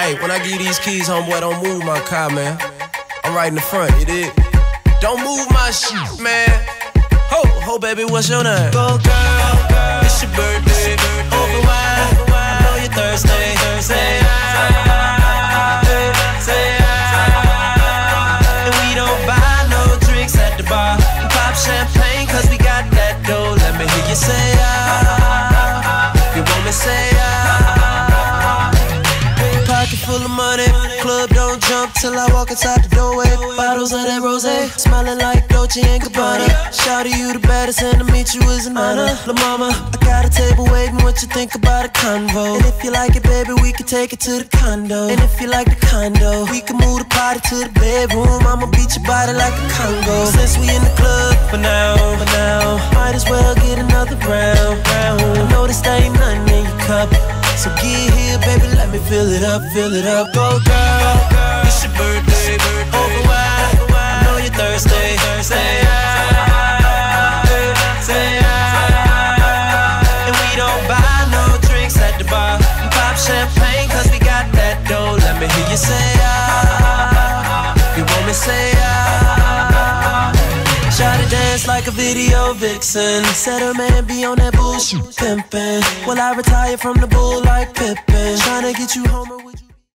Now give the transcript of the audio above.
Hey, when I give you these keys, homeboy, don't move my car, man. I'm right in the front, you dig? Don't move my shit, man. Ho, baby, what's your name? Go, girl, it's your birthday. Over wine, I know you're thirsty. Say and we don't buy no drinks at the bar. We pop champagne cause we got that dough. Let me hear you say you want me say Pocket full of money, club don't jump till I walk inside the doorway. Bottles of that rosé, smiling like Dolce & Gabbana. Shout you the baddest and to meet you is an honor. La mama, I got a table waiting, what you think about a convo? And if you like it, baby, we can take it to the condo. And if you like the condo, we can move the party to the bedroom. I'ma beat your body like a Congo. Since we in the club for now, might as well get another round. I know this ain't nothing in your cup, so get here, baby, let me fill it up. Go, girl, it's your birthday. Over wine, I know you're thirsty. Say and we don't buy no drinks at the bar. We pop champagne cause we got that dough. Let me hear you say you want me say Shawty dance like a video vixen. Said her man be on that bullshit pimpin'. Will I retire from the bull like Pippin? Tryna get you home or would you